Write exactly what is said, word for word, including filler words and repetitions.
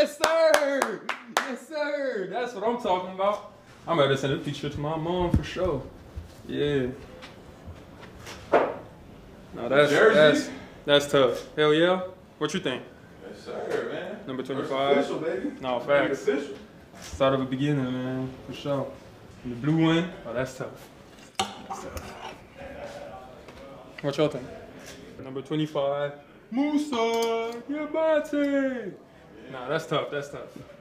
Yes, sir. Yes, sir. That's what I'm talking about. I'm about to send a picture to my mom for sure. Yeah. No, that's that's that's tough. Hell yeah. What you think? Yes, sir, man. Number twenty-five. Official, baby. No, facts. Official. Start of a beginning, man, for sure. And the blue one, oh, that's tough. That's tough. What y'all think? Number twenty-five, Moussa Diabate. Nah, that's tough. That's tough.